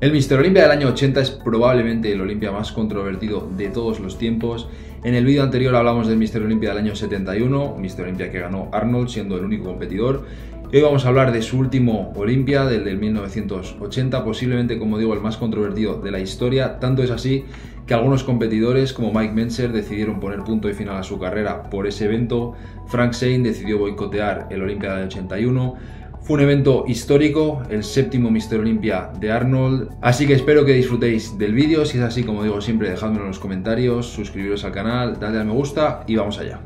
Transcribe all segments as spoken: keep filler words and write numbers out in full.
El míster Olympia del año ochenta es probablemente el Olympia más controvertido de todos los tiempos. En el vídeo anterior hablamos del míster Olympia del año setenta y uno, míster Olympia que ganó Arnold siendo el único competidor. Hoy vamos a hablar de su último Olympia, del del mil novecientos ochenta, posiblemente, como digo, el más controvertido de la historia. Tanto es así que algunos competidores como Mike Mentzer decidieron poner punto y final a su carrera por ese evento. Frank Zane decidió boicotear el Olympia del año ochenta y uno. Fue un evento histórico, el séptimo míster Olympia de Arnold, así que espero que disfrutéis del vídeo. Si es así, como digo siempre, dejadmelo en los comentarios, suscribiros al canal, dadle a me gusta y vamos allá.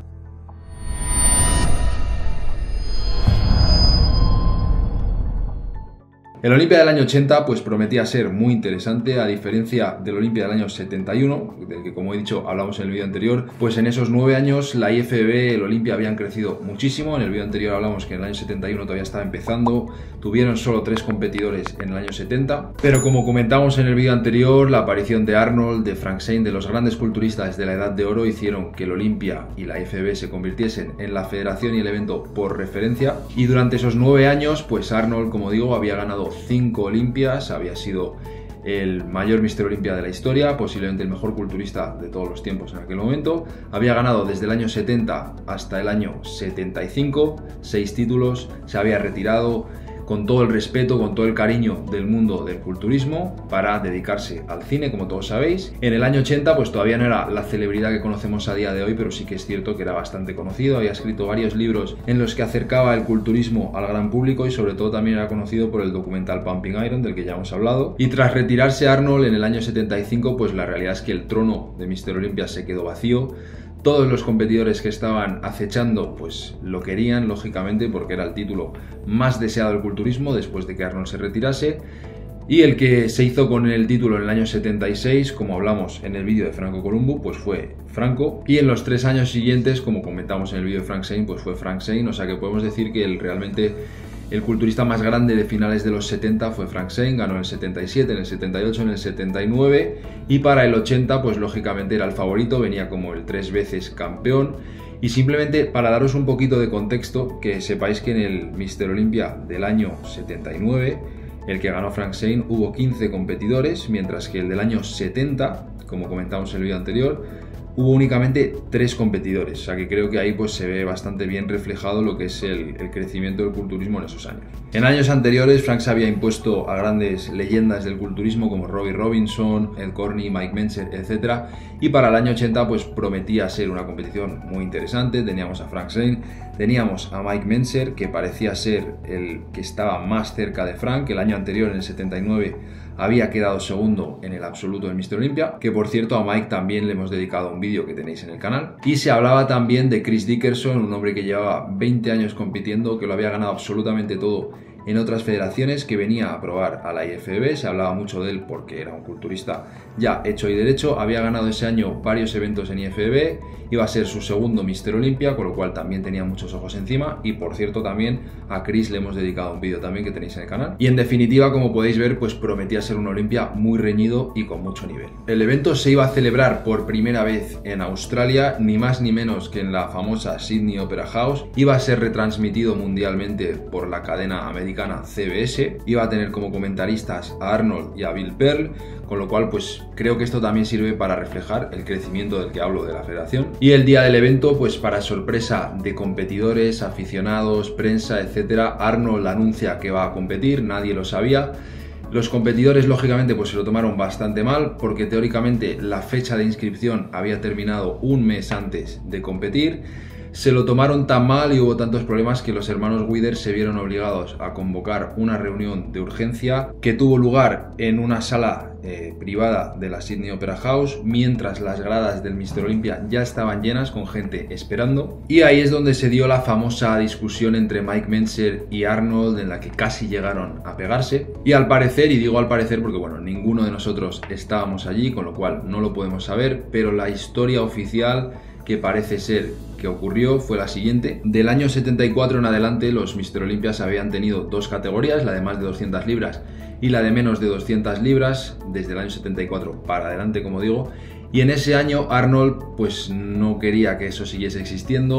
El Olympia del año ochenta pues prometía ser muy interesante, a diferencia del Olympia del año setenta y uno, del que, como he dicho, hablamos en el vídeo anterior. Pues en esos nueve años la I F B B, el Olympia, habían crecido muchísimo. En el vídeo anterior hablamos que en el año setenta y uno todavía estaba empezando, tuvieron solo tres competidores en el año setenta, pero como comentamos en el vídeo anterior, la aparición de Arnold, de Frank Zane, de los grandes culturistas de la Edad de Oro, hicieron que el Olympia y la I F B B se convirtiesen en la federación y el evento por referencia. Y durante esos nueve años, pues Arnold, como digo, había ganado cinco Olimpias, había sido el mayor míster Olympia de la historia, posiblemente el mejor culturista de todos los tiempos en aquel momento. Había ganado desde el año setenta hasta el año setenta y cinco, seis títulos, se había retirado con todo el respeto, con todo el cariño del mundo del culturismo para dedicarse al cine, como todos sabéis. En el año ochenta pues todavía no era la celebridad que conocemos a día de hoy, pero sí que es cierto que era bastante conocido. Había escrito varios libros en los que acercaba el culturismo al gran público y sobre todo también era conocido por el documental Pumping Iron, del que ya hemos hablado. Y tras retirarse Arnold en el año setenta y cinco, pues la realidad es que el trono de míster Olympia se quedó vacío. Todos los competidores que estaban acechando pues lo querían, lógicamente, porque era el título más deseado del culturismo después de que Arnold se retirase. Y el que se hizo con el título en el año setenta y seis, como hablamos en el vídeo de Franco Columbu, pues fue Franco. Y en los tres años siguientes, como comentamos en el vídeo de Frank Zane, pues fue Frank Zane. O sea que podemos decir que el, realmente el culturista más grande de finales de los setenta fue Frank Zane. Ganó en el setenta y siete, en el setenta y ocho, en el setenta y nueve. Y para el ochenta, pues lógicamente era el favorito, venía como el tres veces campeón. Y simplemente para daros un poquito de contexto, que sepáis que en el míster Olympia del año setenta y nueve, el que ganó Frank Zane, hubo quince competidores, mientras que el del año setenta, como comentamos en el vídeo anterior, hubo únicamente tres competidores. O sea que creo que ahí pues se ve bastante bien reflejado lo que es el, el crecimiento del culturismo en esos años. En años anteriores, Frank se había impuesto a grandes leyendas del culturismo como Robbie Robinson, Ed Corney, Mike Mentzer, etcétera. Y para el año ochenta pues prometía ser una competición muy interesante. Teníamos a Frank Zane, teníamos a Mike Mentzer, que parecía ser el que estaba más cerca de Frank. El año anterior, en el setenta y nueve, había quedado segundo en el absoluto del míster Olympia, que por cierto a Mike también le hemos dedicado un vídeo que tenéis en el canal. Y se hablaba también de Chris Dickerson, un hombre que llevaba veinte años compitiendo, que lo había ganado absolutamente todo en otras federaciones, que venía a probar a la I F B B. Se hablaba mucho de él porque era un culturista ya hecho y derecho. Había ganado ese año varios eventos en I F B B, iba a ser su segundo míster Olympia, con lo cual también tenía muchos ojos encima. Y por cierto, también a Chris le hemos dedicado un vídeo también que tenéis en el canal. Y en definitiva, como podéis ver, pues prometía ser un Olympia muy reñido y con mucho nivel. El evento se iba a celebrar por primera vez en Australia, ni más ni menos que en la famosa Sydney Opera House. Iba a ser retransmitido mundialmente por la cadena americana C B S, iba a tener como comentaristas a Arnold y a Bill Pearl, con lo cual pues creo que esto también sirve para reflejar el crecimiento del que hablo de la federación. Y el día del evento, pues para sorpresa de competidores, aficionados, prensa, etcétera, Arnold anuncia que va a competir, nadie lo sabía. Los competidores lógicamente pues se lo tomaron bastante mal, porque teóricamente la fecha de inscripción había terminado un mes antes de competir. Se lo tomaron tan mal y hubo tantos problemas que los hermanos Wither se vieron obligados a convocar una reunión de urgencia que tuvo lugar en una sala eh, privada de la Sydney Opera House, mientras las gradas del míster Olympia ya estaban llenas con gente esperando. Y ahí es donde se dio la famosa discusión entre Mike Mentzer y Arnold, en la que casi llegaron a pegarse. Y al parecer, y digo al parecer porque bueno, ninguno de nosotros estábamos allí, con lo cual no lo podemos saber, pero la historia oficial que parece ser que ocurrió fue la siguiente. Del año setenta y cuatro en adelante, los míster Olympias habían tenido dos categorías, la de más de doscientas libras y la de menos de doscientas libras, desde el año setenta y cuatro para adelante, como digo. Y en ese año Arnold pues no quería que eso siguiese existiendo,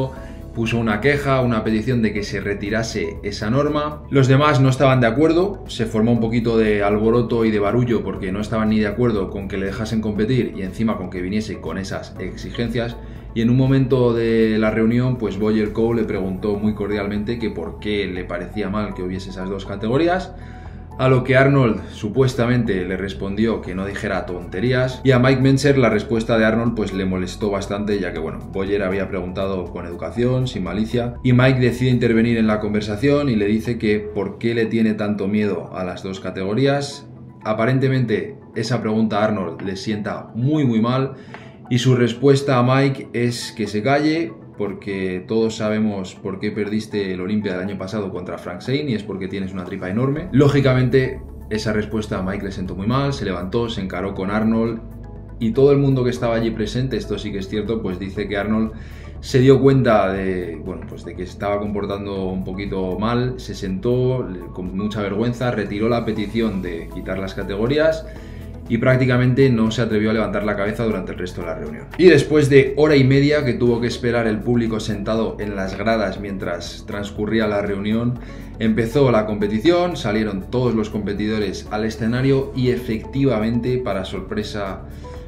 puso una queja, una petición de que se retirase esa norma. Los demás no estaban de acuerdo, se formó un poquito de alboroto y de barullo porque no estaban ni de acuerdo con que le dejasen competir y encima con que viniese con esas exigencias. Y en un momento de la reunión, pues Boyer Coe le preguntó muy cordialmente que por qué le parecía mal que hubiese esas dos categorías, a lo que Arnold supuestamente le respondió que no dijera tonterías, y a Mike Mentzer la respuesta de Arnold pues le molestó bastante, ya que bueno, Boyer había preguntado con educación, sin malicia, y Mike decide intervenir en la conversación y le dice que por qué le tiene tanto miedo a las dos categorías. Aparentemente esa pregunta a Arnold le sienta muy muy mal, y su respuesta a Mike es que se calle, porque todos sabemos por qué perdiste el Olympia del año pasado contra Frank Zane, y es porque tienes una tripa enorme. Lógicamente, esa respuesta a Mike le sentó muy mal, se levantó, se encaró con Arnold, y todo el mundo que estaba allí presente, esto sí que es cierto, pues dice que Arnold se dio cuenta de, bueno, pues de que se estaba comportando un poquito mal, se sentó con mucha vergüenza, retiró la petición de quitar las categorías, y prácticamente no se atrevió a levantar la cabeza durante el resto de la reunión. Y después de hora y media que tuvo que esperar el público sentado en las gradas mientras transcurría la reunión, empezó la competición, salieron todos los competidores al escenario y efectivamente, para sorpresa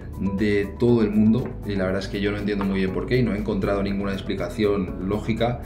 de todo el mundo, y la verdad es que yo no entiendo muy bien por qué y no he encontrado ninguna explicación lógica,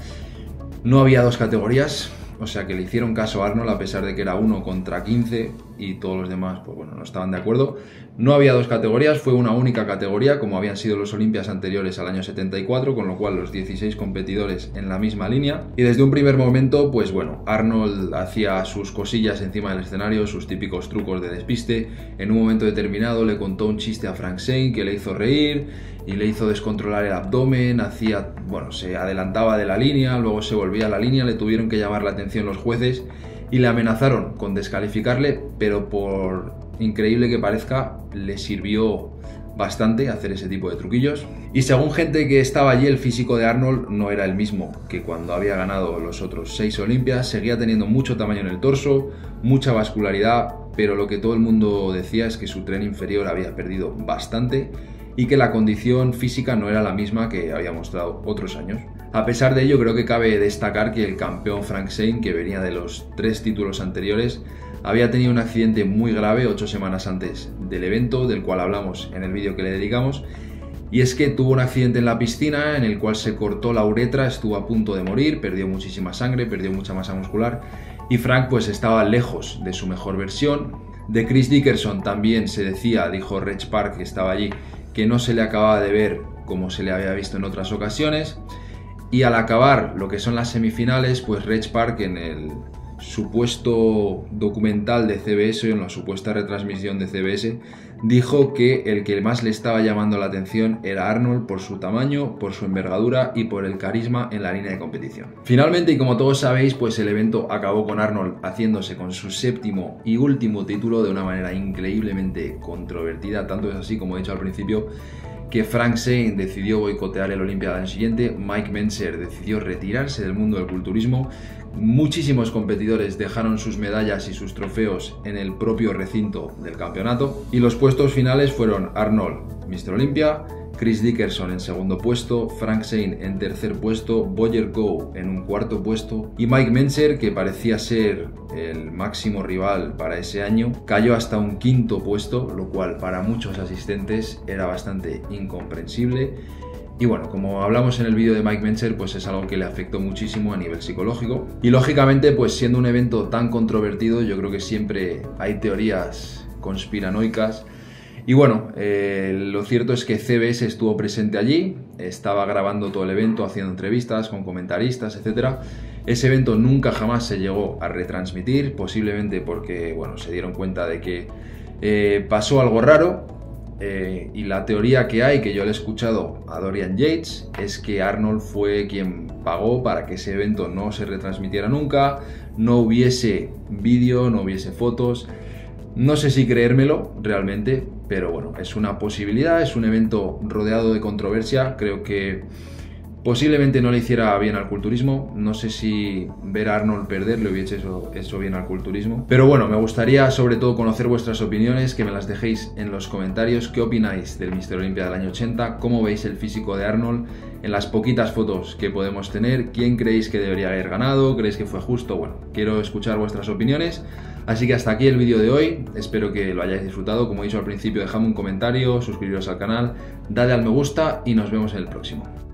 no había dos categorías. O sea que le hicieron caso a Arnold a pesar de que era uno contra quince y todos los demás pues bueno, no estaban de acuerdo. No había dos categorías, fue una única categoría como habían sido los Olimpias anteriores al año setenta y cuatro, con lo cual los dieciséis competidores en la misma línea. Y desde un primer momento, pues bueno, Arnold hacía sus cosillas encima del escenario, sus típicos trucos de despiste. En un momento determinado le contó un chiste a Frank Zane que le hizo reír y le hizo descontrolar el abdomen, hacía, bueno, se adelantaba de la línea, luego se volvía a la línea, le tuvieron que llamar la atención los jueces y le amenazaron con descalificarle, pero por increíble que parezca, le sirvió bastante hacer ese tipo de truquillos. Y según gente que estaba allí, el físico de Arnold no era el mismo que cuando había ganado los otros seis Olimpias, seguía teniendo mucho tamaño en el torso, mucha vascularidad, pero lo que todo el mundo decía es que su tren inferior había perdido bastante y que la condición física no era la misma que había mostrado otros años. A pesar de ello, creo que cabe destacar que el campeón Frank Zane, que venía de los tres títulos anteriores, había tenido un accidente muy grave ocho semanas antes del evento, del cual hablamos en el vídeo que le dedicamos, y es que tuvo un accidente en la piscina en el cual se cortó la uretra, estuvo a punto de morir, perdió muchísima sangre, perdió mucha masa muscular, y Frank pues estaba lejos de su mejor versión. De Chris Dickerson también se decía, dijo Reg Park que estaba allí, que no se le acababa de ver como se le había visto en otras ocasiones, y al acabar lo que son las semifinales, pues Reg Park en el supuesto documental de C B S o en la supuesta retransmisión de C B S dijo que el que más le estaba llamando la atención era Arnold por su tamaño, por su envergadura y por el carisma en la línea de competición. Finalmente, y como todos sabéis, pues el evento acabó con Arnold haciéndose con su séptimo y último título de una manera increíblemente controvertida, tanto es así, como he dicho al principio, que Frank Zane decidió boicotear el Olympia al año siguiente, Mike Mentzer decidió retirarse del mundo del culturismo, muchísimos competidores dejaron sus medallas y sus trofeos en el propio recinto del campeonato, y los puestos finales fueron Arnold, míster Olympia, Chris Dickerson en segundo puesto, Frank Zane en tercer puesto, Boyer Coe en un cuarto puesto y Mike Mentzer, que parecía ser el máximo rival para ese año, cayó hasta un quinto puesto, lo cual para muchos asistentes era bastante incomprensible. Y bueno, como hablamos en el vídeo de Mike Mentzer, pues es algo que le afectó muchísimo a nivel psicológico. Y lógicamente, pues siendo un evento tan controvertido, yo creo que siempre hay teorías conspiranoicas. Y bueno, eh, lo cierto es que C B S estuvo presente allí, estaba grabando todo el evento, haciendo entrevistas con comentaristas, etcétera. Ese evento nunca jamás se llegó a retransmitir, posiblemente porque, bueno, se dieron cuenta de que eh, pasó algo raro. Eh, y la teoría que hay, que yo le he escuchado a Dorian Yates, es que Arnold fue quien pagó para que ese evento no se retransmitiera nunca, no hubiese vídeo, no hubiese fotos. No sé si creérmelo realmente, pero bueno, es una posibilidad, es un evento rodeado de controversia. Creo que Posiblemente no le hiciera bien al culturismo, no sé si ver a Arnold perder le hubiese hecho, hecho bien al culturismo. Pero bueno, me gustaría sobre todo conocer vuestras opiniones, que me las dejéis en los comentarios. ¿Qué opináis del míster Olympia del año ochenta? ¿Cómo veis el físico de Arnold en las poquitas fotos que podemos tener? ¿Quién creéis que debería haber ganado? ¿Creéis que fue justo? Bueno, quiero escuchar vuestras opiniones. Así que hasta aquí el vídeo de hoy, espero que lo hayáis disfrutado. Como he dicho al principio, dejadme un comentario, suscribiros al canal, dadle al me gusta y nos vemos en el próximo.